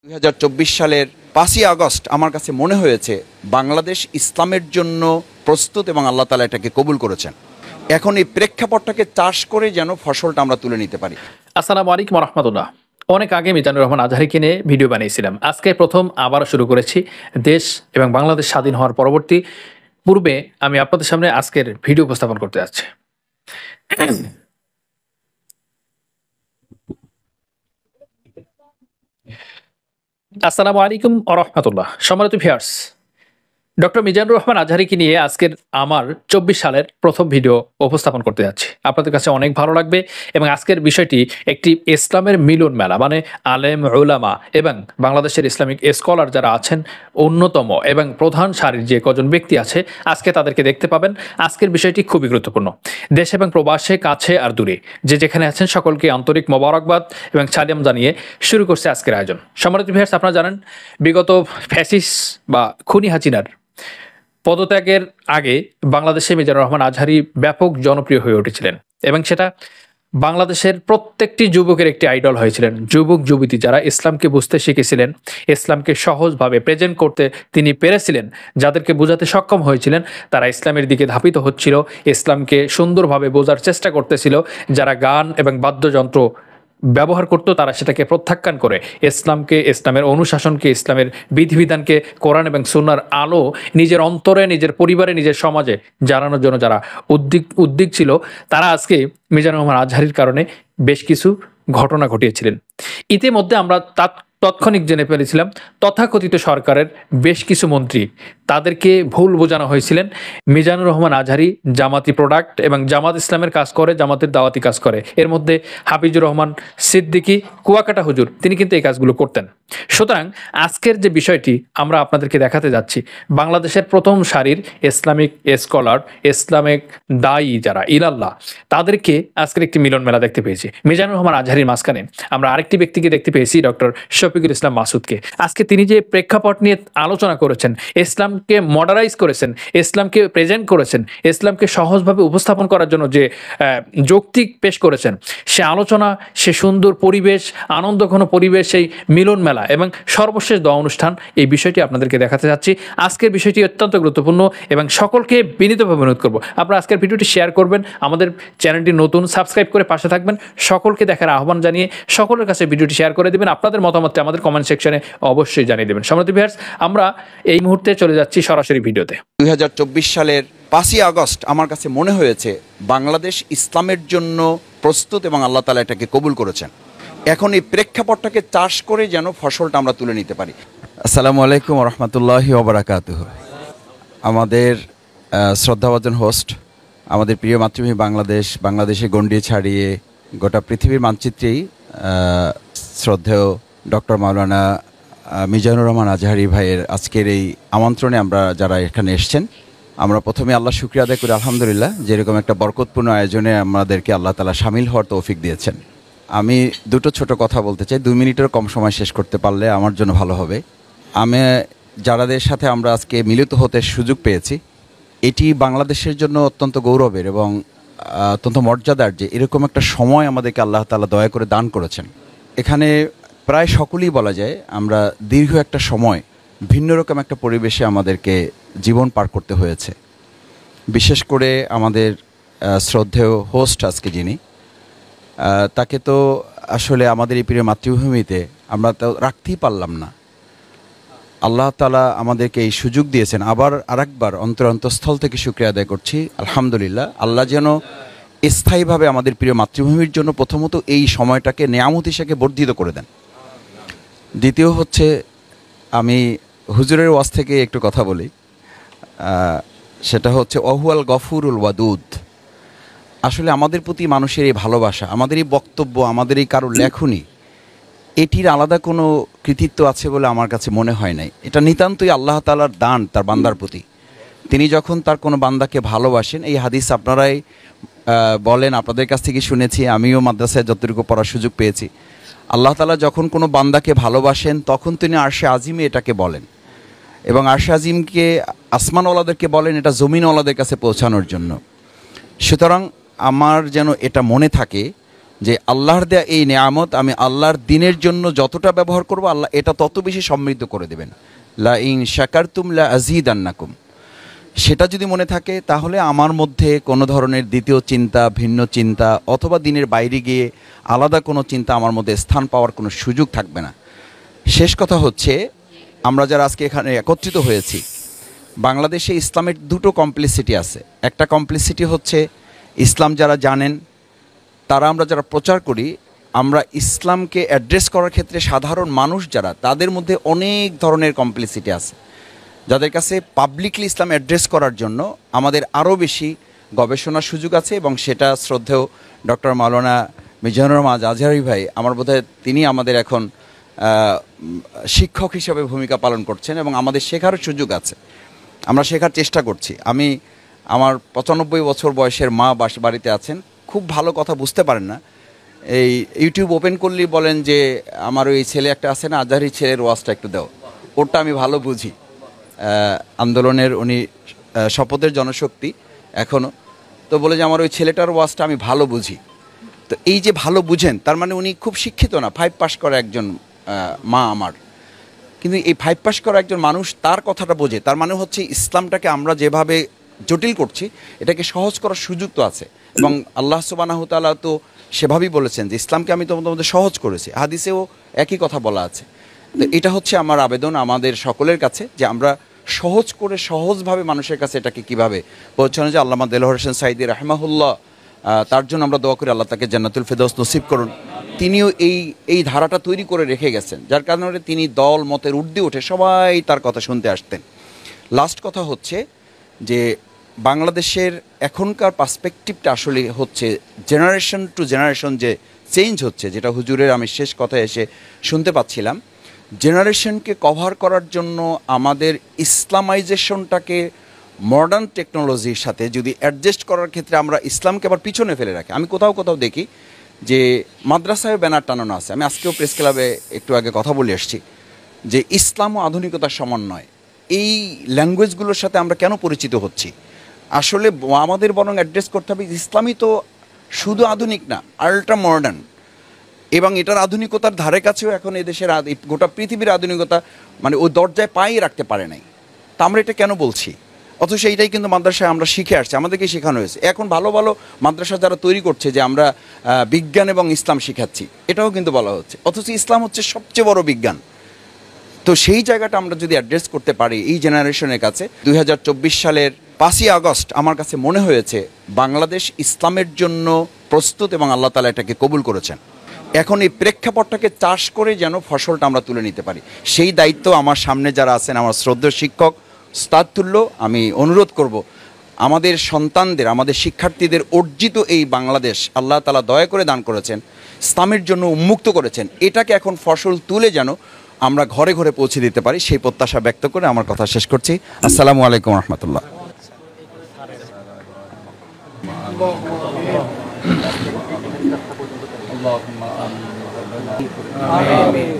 2024 সালের 5ই আগস্ট আমার কাছে মনে হয়েছে বাংলাদেশ ইসলামের জন্য প্রস্তুত এবং আল্লাহ তাআলা এটাকে কবুল করেছেন। এখন এই প্রেক্ষাপটটাকে চাষ করে যেন ফসলটা আমরা তুলে নিতে পারি। আসসালামু আলাইকুম ওয়া রাহমাতুল্লাহ। অনেক আগে মিজানুর রহমান আজহারীকে নিয়ে ভিডিও বানিয়েছিলাম। আজকে প্রথম আবার শুরু করেছি। দেশ এবং বাংলাদেশ স্বাধীন হওয়ার পরবর্তী পূর্বে আমি আপনাদের সামনে আজকের ভিডিও উপস্থাপন করতে যাচ্ছি। আসসালামু আলাইকুম ওয়া রাহমাতুল্লাহ। সম্মানিত ভিউয়ার্স, ডক্টর মিজানুর রহমান আজহারীকে নিয়ে আজকের আমার 24 সালের প্রথম ভিডিও উপস্থাপন করতে যাচ্ছি। আপনাদের কাছে অনেক ভালো লাগবে এবং আজকের বিষয়টি একটি ইসলামের মিলন মেলা, মানে আলেম, উলামা এবং বাংলাদেশের ইসলামিক স্কলার যারা আছেন অন্যতম এবং প্রধান সারির যে কজন ব্যক্তি আছে আজকে তাদেরকে দেখতে পাবেন। আজকের বিষয়টি খুবই গুরুত্বপূর্ণ। দেশ এবং প্রবাসে, কাছে আর দূরে যে যেখানে আছেন সকলকে আন্তরিক মোবারকবাদ এবং সালাম জানিয়ে শুরু করছে আজকের আয়োজন। সম্মানিত ভিউয়ার্স, আপনারা জানেন বিগত ফ্যাসিস বা খুনি হাসিনার পদত্যাগের আগে বাংলাদেশে মিজানুর রহমান আজহারী ব্যাপক জনপ্রিয় হয়ে উঠেছিলেন এবং সেটা বাংলাদেশের প্রত্যেকটি যুবকের একটি আইডল হয়েছিলেন। যুবক যুবতী যারা ইসলামকে বুঝতে শিখেছিলেন, ইসলামকে সহজভাবে প্রেজেন্ট করতে তিনি পেরেছিলেন, যাদেরকে বোঝাতে সক্ষম হয়েছিলেন, তারা ইসলামের দিকে ধাবিত হচ্ছিল, ইসলামকে সুন্দরভাবে বোঝার চেষ্টা করতেছিল। যারা গান এবং বাদ্যযন্ত্র ব্যবহার করতো তারা সেটাকে প্রত্যাখ্যান করে ইসলামকে, ইসলামের অনুশাসনকে, ইসলামের বিধিবিধানকে, কোরআন এবং সুন্নাহর আলো নিজের অন্তরে, নিজের পরিবারে, নিজের সমাজে জানানোর জন্য যারা উদ্দিক ছিল, তারা আজকে মিজানুর রহমান আজহারীর কারণে বেশ কিছু ঘটনা ঘটিয়েছিলেন। ইতিমধ্যে আমরা তাৎক্ষণিক জেনে ফেলেছিলাম তথাকথিত সরকারের বেশ কিছু মন্ত্রী, তাদেরকে ভুল বোঝানো হয়েছিলেন মিজানুর রহমান আজহারী জামাতি প্রোডাক্ট এবং জামাত ইসলামের কাজ করে, জামাতের দাওয়াতি কাজ করে। এর মধ্যে হাফিজুর রহমান সিদ্দিকী, কুয়াকাটা হুজুর, তিনি কিন্তু এই কাজগুলো করতেন। সুতরাং আজকের যে বিষয়টি আমরা আপনাদেরকে দেখাতে যাচ্ছি, বাংলাদেশের প্রথম সারির ইসলামিক স্কলার, ইসলামিক দায়ী যারা ইলাল্লাহ, তাদেরকে আজকের একটি মিলন মেলা দেখতে পেয়েছি। মিজানুর রহমান আজহারীর মাঝখানে আমরা আরেকটি ব্যক্তিকে দেখতে পেয়েছি, ডক্টর শফিকুল ইসলাম মাসুদকে। আজকে তিনি যে প্রেক্ষাপট নিয়ে আলোচনা করেছেন, ইসলামকে মডারাইজ করেছেন, ইসলামকে প্রেজেন্ট করেছেন, ইসলামকে সহজভাবে উপস্থাপন করার জন্য যে যৌক্তিক পেশ করেছেন, সে আলোচনা, সে সুন্দর পরিবেশ, আনন্দঘন পরিবেশ, সেই মিলন মেলা এবং সর্বশেষ দোয়া অনুষ্ঠান, এই বিষয়টি আপনাদেরকে দেখাতে যাচ্ছি। আজকের বিষয়টি অত্যন্ত গুরুত্বপূর্ণ এবং সকলকে বিনীতভাবে অনুরোধ করবো আপনারা আজকের ভিডিওটি শেয়ার করবেন, আমাদের চ্যানেলটি নতুন, সাবস্ক্রাইব করে পাশে থাকবেন, সকলকে দেখার আহ্বান জানিয়ে সকলের কাছে ভিডিওটি শেয়ার করে দেবেন। আপনাদের মতামতটা আমাদের কমেন্ট সেকশনে অবশ্যই জানিয়ে দেবেন। সম্মানিত ভিউয়ার্স, আমরা এই মুহূর্তে চলে যাচ্ছি সরাসরি ভিডিওতে। 2024 সালের 5ই আগস্ট আমার কাছে মনে হয়েছে বাংলাদেশ ইসলামের জন্য প্রস্তুত এবং আল্লাহ তাআলা এটাকে কবুল করেছেন। এখন এই প্রেক্ষাপটটাকে চাষ করে যেন ফসলটা আমরা তুলে নিতে পারি। আসসালামু আলাইকুম ওয়া রাহমাতুল্লাহি ওয়া বারাকাতুহু। আমাদের শ্রদ্ধাভাজন হোস্ট, আমাদের প্রিয় মাতৃভূমি বাংলাদেশে গণ্ডি ছাড়িয়ে গোটা পৃথিবীর মানচিত্রেই শ্রদ্ধেয় ডক্টর মাওলানা মিজানুর রহমান আজহারী ভাইয়ের আজকের এই আমন্ত্রণে আমরা যারা এখানে এসেছেন, আমরা প্রথমে আল্লাহ শুকরিয়া আদায় করি আলহামদুলিল্লাহ, যেরকম একটা বরকতপূর্ণ আয়োজনে আমাদেরকে আল্লাহ তাআলা শামিল হওয়ার তৌফিক দিয়েছেন। আমি দুটো ছোট কথা বলতে চাই, 2 মিনিটের কম সময় শেষ করতে পারলে আমার জন্য ভালো হবে। আমি যারাদের সাথে আমরা আজকে মিলিত হতে সুযোগ পেয়েছি, এটি বাংলাদেশের জন্য অত্যন্ত গৌরবের এবং অত্যন্ত মর্যাদার যে এরকম একটা সময় আমাদেরকে আল্লাহ তাআলা দয়া করে দান করেছেন। এখানে প্রায় সকলেই বলা যায় আমরা দীর্ঘ একটা সময় ভিন্ন রকম একটা পরিবেশে আমাদেরকে জীবন পার করতে হয়েছে। বিশেষ করে আমাদের শ্রদ্ধেয় হোস্ট আজকে যিনি, তাকে তো আসলে আমাদের এই প্রিয় মাতৃভূমিতে আমরা তো রাখতেই পারলাম না। আল্লাহ তাআলা আমাদেরকে এই সুযোগ দিয়েছেন। আবার আরেকবার অন্তরস্থল থেকে শুকরিয়া আদায় করছি আলহামদুলিল্লাহ। আল্লাহ যেন স্থায়ীভাবে আমাদের প্রিয় মাতৃভূমির জন্য প্রথমত এই সময়টাকে নেয়ামত হিসেবে বর্ধিত করে দেন। দ্বিতীয় হচ্ছে, আমি হুজুরের ওয়াজ থেকে একটু কথা বলি, সেটা হচ্ছে ওয়াহুয়াল গফুরুল ওয়াদুদ। আসলে আমাদের প্রতি মানুষের এই ভালোবাসা, আমাদের এই বক্তব্য, আমাদের এই কারোর লেখনী, এটির আলাদা কোনো কৃতিত্ব আছে বলে আমার কাছে মনে হয় নাই। এটা নিতান্তই আল্লাহ তাআলার দান তার বান্দার প্রতি। তিনি যখন তার কোনো বান্দাকে ভালোবাসেন, এই হাদিস আপনারাই বলেন, আপনাদের কাছ থেকে শুনেছি, আমিও মাদ্রাসায় যতটুকু পড়ার সুযোগ পেয়েছি, আল্লাহ তাআলা যখন কোনো বান্দাকে ভালোবাসেন তখন তিনি আরশে আজিমে এটাকে বলেন এবং আরশে আজিমকে আসমানওয়ালাদেরকে বলেন এটা জমিনওয়ালাদের কাছে পৌঁছানোর জন্য। সুতরাং আমার যেন এটা মনে থাকে, যে আল্লাহর দেয়া এই নেয়ামত আমি আল্লাহর দিনের জন্য যতটা ব্যবহার করব আল্লাহ এটা তত বেশি সমৃদ্ধ করে দেবেন। লা ইন শাকারতুম লা আযীদান্নাকুম। সেটা যদি মনে থাকে তাহলে আমার মধ্যে কোনো ধরনের দ্বিতীয় চিন্তা, ভিন্ন চিন্তা অথবা দিনের বাইরে গিয়ে আলাদা কোনো চিন্তা আমার মধ্যে স্থান পাওয়ার কোনো সুযোগ থাকবে না। শেষ কথা হচ্ছে, আমরা যারা আজকে এখানে একত্রিত হয়েছি, বাংলাদেশে ইসলামের দুটো কমপ্লিসিটি আছে। একটা কমপ্লিসিটি হচ্ছে ইসলাম যারা জানেন তারা, আমরা যারা প্রচার করি, আমরা ইসলামকে অ্যাড্রেস করার ক্ষেত্রে সাধারণ মানুষ যারা, তাদের মধ্যে অনেক ধরনের কমপ্লিসিটি আছে, যাদের কাছে পাবলিকলি ইসলাম অ্যাড্রেস করার জন্য আমাদের আরও বেশি গবেষণার সুযোগ আছে। এবং সেটা শ্রদ্ধেয় ডক্টর মাওলানা মিজানুর রহমান আজহারী ভাই, আমার বোধহয় তিনি আমাদের এখন শিক্ষক হিসেবে ভূমিকা পালন করছেন এবং আমাদের শেখারও সুযোগ আছে, আমরা শেখার চেষ্টা করছি। আমার 95 বছর বয়সের মা বাড়িতে আছেন, খুব ভালো কথা বুঝতে পারেন না, এই ইউটিউব ওপেন করলেই বলেন যে আমার ওই ছেলে একটা আছে না, আজহারী ছেলের ওয়াজটা একটু দাও, ওরটা আমি ভালো বুঝি। আন্দোলনের উনি শপথের জনশক্তি এখনও, তো বলে যে আমার ওই ছেলেটার ওয়াজটা আমি ভালো বুঝি। তো এই যে ভালো বুঝেন, তার মানে উনি খুব শিক্ষিত না, 5 পাস করা একজন মা আমার। কিন্তু এই 5 পাস করা একজন মানুষ তার কথাটা বোঝে, তার মানে হচ্ছে ইসলামটাকে আমরা যেভাবে জটিল করছি এটাকে সহজ করার সুযোগ তো আছে। এবং আল্লাহ সুবহানাহু ওয়া তাআলা তো সেভাবেই বলেছেন যে ইসলামকে আমি তোমাদের সহজ করেছি, হাদিসেও একই কথা বলা আছে। তো এটা হচ্ছে আমার আবেদন আমাদের সকলের কাছে, যে আমরা সহজ করে সহজভাবে মানুষের কাছে এটাকে কীভাবে পৌঁছানো যায়। আল্লামা দেলোয়ার হোসেন সাঈদী রাহিমাহুল্লাহ, তার জন্য আমরা দোয়া করি আল্লাহ তাকে জান্নাতুল ফেরদৌস নসিব করুন। তিনিও এই ধারাটা তৈরি করে রেখে গেছেন, যার কারণে তিনি দল মতের ঊর্ধ্বে উঠে সবাই তার কথা শুনতে আসতেন। লাস্ট কথা হচ্ছে যে বাংলাদেশের এখনকার পার্সপেক্টিভটা আসলে হচ্ছে জেনারেশন টু জেনারেশন যে চেঞ্জ হচ্ছে, যেটা হুজুরের আমি শেষ কথা এসে শুনতে পাচ্ছিলাম, জেনারেশনকে কভার করার জন্য আমাদের ইসলামাইজেশনটাকে মডার্ন টেকনোলজির সাথে যদি অ্যাডজাস্ট করার ক্ষেত্রে আমরা ইসলামকে আবার পিছনে ফেলে রাখি। আমি কোথাও দেখি যে মাদ্রাসায় ব্যানার টানানো আছে, আমি আজকেও প্রেস ক্লাবে একটু আগে কথা বলে এসেছি যে ইসলাম ও আধুনিকতার সমন্বয়। এই ল্যাঙ্গুয়েজগুলোর সাথে আমরা কেন পরিচিত হচ্ছি? আসলে আমাদের বরং অ্যাড্রেস করতে হবে ইসলামই তো শুধু আধুনিক না, আল্ট্রা মডার্ন, এবং এটার আধুনিকতার ধারে কাছেও এখন এদেশের গোটা পৃথিবীর আধুনিকতা মানে ওই দরজায় পাই রাখতে পারে নাই। তা আমরা এটা কেন বলছি? অথচ এইটাই কিন্তু মাদ্রাসায় আমরা শিখে আসছি, আমাদেরকে শেখানো হয়েছে। এখন ভালো ভালো মাদ্রাসা যারা তৈরি করছে যে আমরা বিজ্ঞান এবং ইসলাম শিখাচ্ছি, এটাও কিন্তু বলা হচ্ছে, অথচ ইসলাম হচ্ছে সবচেয়ে বড় বিজ্ঞান। তো সেই জায়গাটা আমরা যদি অ্যাড্রেস করতে পারি এই জেনারেশনের কাছে, 2024 সালের 5ই আগস্ট আমার কাছে মনে হয়েছে বাংলাদেশ ইসলামের জন্য প্রস্তুত এবং আল্লাহ তাআলা এটাকে কবুল করেছেন। এখন এই প্রেক্ষাপটটাকে চাষ করে যেন ফসলটা আমরা তুলে নিতে পারি, সেই দায়িত্ব আমার সামনে যারা আছেন, আমার শ্রদ্ধেয় শিক্ষক উস্তাদ তুল্য, আমি অনুরোধ করব আমাদের সন্তানদের, আমাদের শিক্ষার্থীদের অর্জিত এই বাংলাদেশ আল্লাহ তাআলা দয়া করে দান করেছেন, ইসলামের জন্য উন্মুক্ত করেছেন, এটাকে এখন ফসল তুলে যেন আমরা ঘরে ঘরে পৌঁছে দিতে পারি, সেই প্রত্যাশা ব্যক্ত করে আমার কথা শেষ করছি। আসসালামু আলাইকুম রহমতুল্লাহ।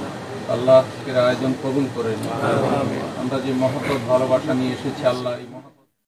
আল্লাহ আজকের আয়োজন কবুল করেন। আমরা যে মহব্বত ভালোবাসা নিয়ে এসেছি, আল্লাহ এই মহব্বত